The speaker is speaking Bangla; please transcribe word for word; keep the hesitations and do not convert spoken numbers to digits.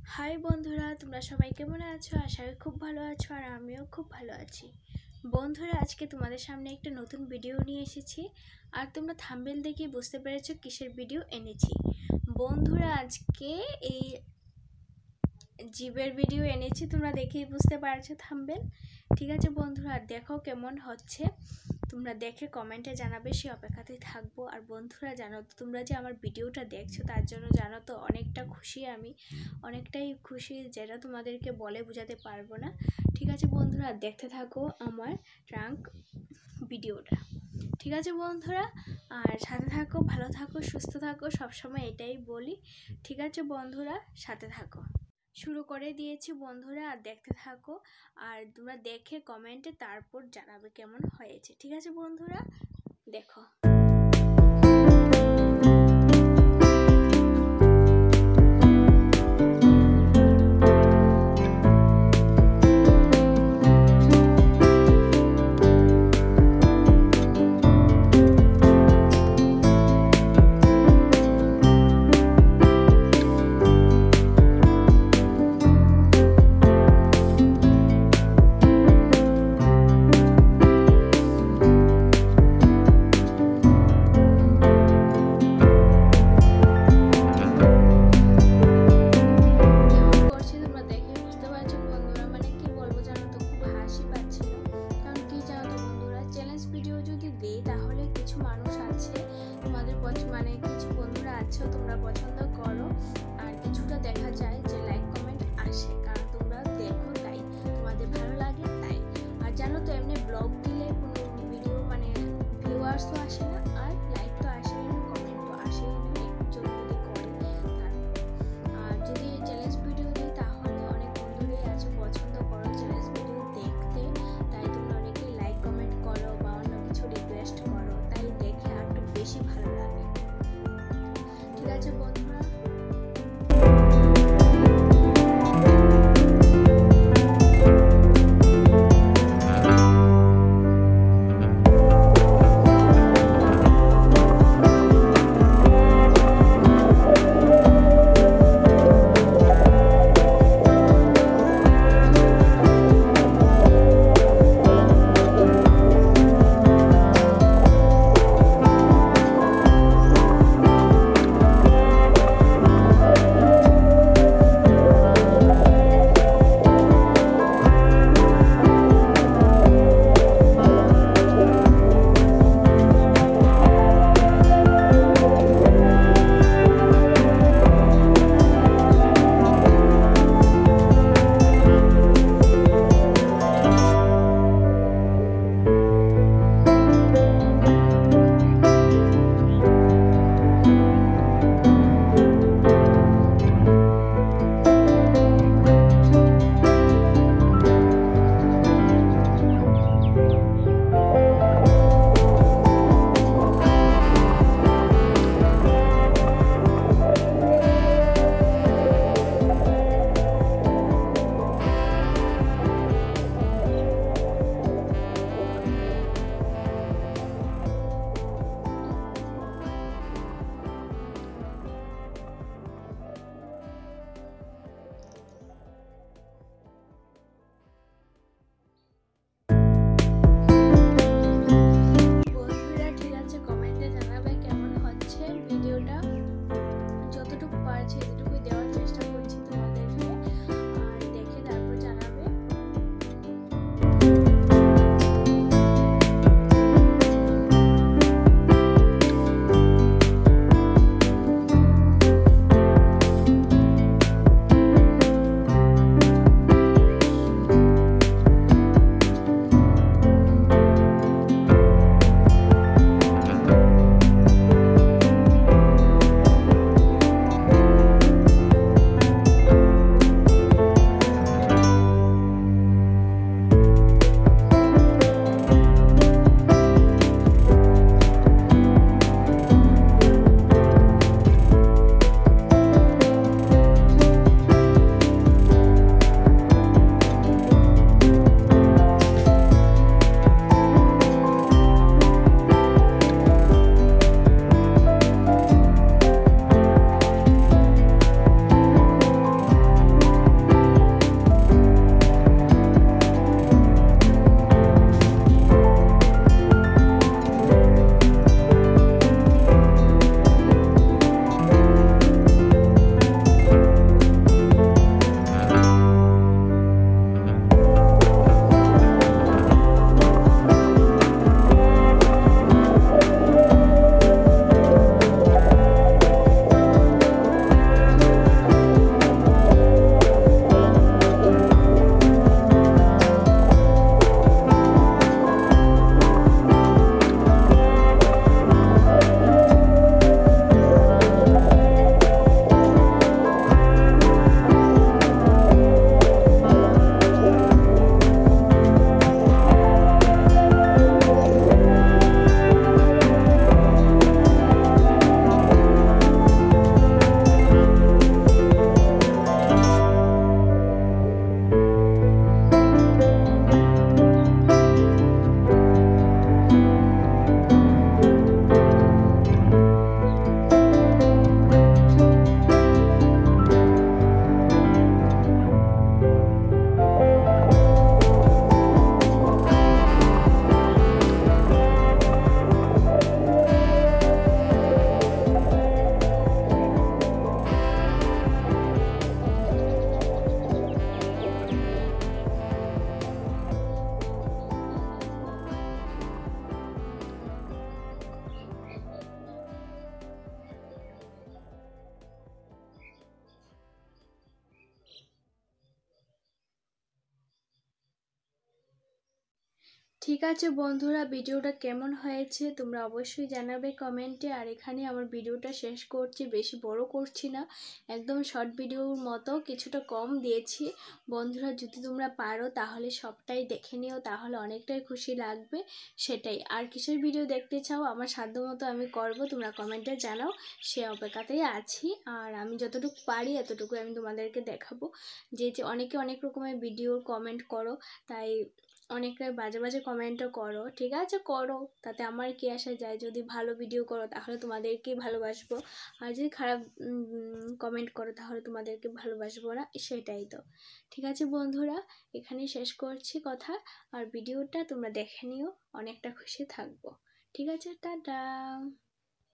হাই বন্ধুরা, তোমরা সবাই কেমন আছো? আশা করি খুব ভালো আছো আর আমিও খুব ভালো আছি। বন্ধুরা, আজকে তোমাদের সামনে একটা নতুন ভিডিও নিয়ে এসেছি আর তোমরা থাম্বনেল দেখে বুঝতে পেরেছো কিসের ভিডিও এনেছি। বন্ধুরা, আজকে এই জীবের ভিডিও এনেছি, তোমরা দেখেই বুঝতে পারছো থাম্বনেল। ঠিক আছে বন্ধুরা, দেখো কেমন হচ্ছে, তোমরা দেখে কমেন্টে জানাবে, সে অপেক্ষাতেই থাকবো। আর বন্ধুরা, জানো তো তোমরা যে আমার ভিডিওটা দেখছো তার জন্য জানো তো অনেকটা খুশি, আমি অনেকটাই খুশি, যেটা তোমাদেরকে বলে বোঝাতে পারবো না। ঠিক আছে বন্ধুরা, দেখতে থাকো আমার ট্রাঙ্ক ভিডিওটা। ঠিক আছে বন্ধুরা, আর সাথে থাকো, ভালো থাকো, সুস্থ থাকো, সবসময় এটাই বলি। ঠিক আছে বন্ধুরা, সাথে থাকো। শুরু করে দিয়েছি বন্ধুরা, আর দেখতে থাকো, আর তোমরা দেখে কমেন্টে তারপর জানাবে কেমন হয়েছে। ঠিক আছে বন্ধুরা, দেখো। ঠিক আছে বন্ধুরা, ভিডিওটা কেমন হয়েছে তোমরা অবশ্যই জানাবে কমেন্টে। আর এখানে আমার ভিডিওটা শেষ করছি, বেশি বড় করছি না, একদম শর্ট ভিডিওর মতো কিছুটা কম দিয়েছি। বন্ধুরা যদি তোমরা পারো তাহলে সবটাই দেখে নিও, তাহলে অনেকটাই খুশি লাগবে। সেটাই, আর কিসের ভিডিও দেখতে চাও আমার সাধ্যমতো আমি করব, তোমরা কমেন্টে জানাও, সে অপেক্ষাতেই আছি। আর আমি যতটুকু পারি এতটুকু আমি তোমাদেরকে দেখাবো। যে যে অনেকে অনেক রকমের ভিডিও কমেন্ট করো, তাই অনেকটাই বাজে বাজে কমেন্টও করো, ঠিক আছে করো, তাতে আমার কি আসা যায়। যদি ভালো ভিডিও করো তাহলে তোমাদেরকেই ভালোবাসবো, আর যদি খারাপ কমেন্ট করো তাহলে তোমাদেরকে ভালোবাসবো না, সেটাই তো। ঠিক আছে বন্ধুরা, এখানেই শেষ করছি কথা। আর ভিডিওটা তোমরা দেখে নিও, অনেকটা খুশি থাকবো। ঠিক আছে, টাটা।